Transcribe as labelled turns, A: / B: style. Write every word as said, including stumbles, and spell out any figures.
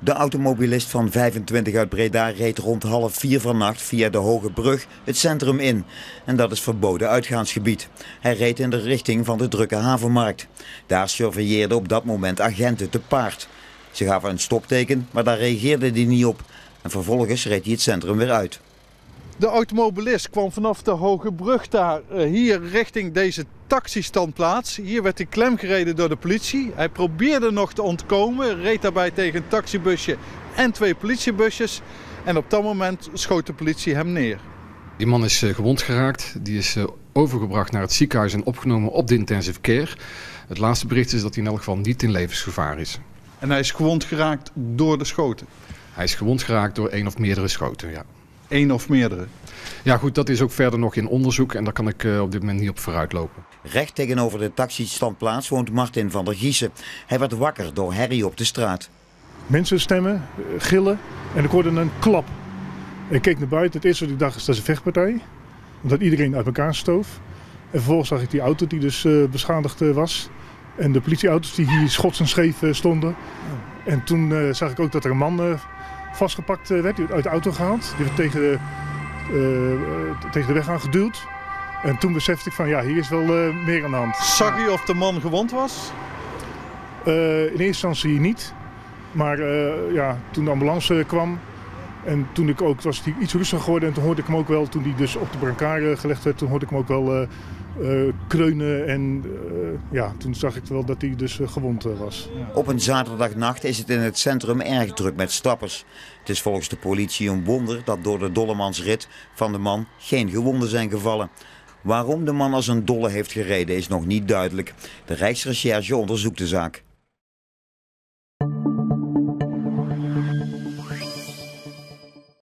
A: De automobilist van vijfentwintig uit Breda reed rond half vier vannacht via de Hoge Brug het centrum in. En dat is verboden uitgaansgebied. Hij reed in de richting van de drukke havenmarkt. Daar surveilleerden op dat moment agenten te paard. Ze gaven een stopteken, maar daar reageerde hij niet op. En vervolgens reed hij het centrum weer uit.
B: De automobilist kwam vanaf de Hoge Brug daar hier richting deze taxistandplaats. Hier werd hij klemgereden door de politie. Hij probeerde nog te ontkomen, reed daarbij tegen een taxibusje en twee politiebusjes. En op dat moment schoot de politie hem neer.
C: Die man is gewond geraakt. Die is overgebracht naar het ziekenhuis en opgenomen op de intensive care. Het laatste bericht is dat hij in elk geval niet in levensgevaar is.
B: En hij is gewond geraakt door de schoten?
C: Hij is gewond geraakt door één of meerdere schoten, ja.
B: Eén of meerdere?
C: Ja goed, dat is ook verder nog in onderzoek en daar kan ik uh, op dit moment niet op vooruit lopen.
A: Recht tegenover de taxistandplaats woont Martin van der Giezen. Hij werd wakker door herrie op de straat.
D: Mensen stemmen, gillen en ik hoorde een klap. Ik keek naar buiten, het eerste wat ik dacht is dat is een vechtpartij. Omdat iedereen uit elkaar stoof. En vervolgens zag ik die auto die dus uh, beschadigd uh, was. En de politieauto's die hier schots en scheef uh, stonden. En toen uh, zag ik ook dat er een man uh, vastgepakt uh, werd, die werd uit de auto gehaald. Die werd tegen de, uh, uh, tegen de weg aangeduwd. En toen besefte ik van ja, hier is wel uh, meer aan de hand.
B: Zag u of de man gewond was?
D: Uh, in eerste instantie niet. Maar uh, ja, toen de ambulance kwam en toen ik ook, was hij iets rustiger geworden. En toen hoorde ik hem ook wel, toen hij dus op de brancard gelegd werd, toen hoorde ik hem ook wel uh, uh, kreunen. En uh, ja, toen zag ik wel dat hij dus uh, gewond uh, was. Ja.
A: Op een zaterdagnacht is het in het centrum erg druk met stappers. Het is volgens de politie een wonder dat door de Dollemansrit van de man geen gewonden zijn gevallen. Waarom de man als een dolle heeft gereden is nog niet duidelijk. De Rijksrecherche onderzoekt de zaak.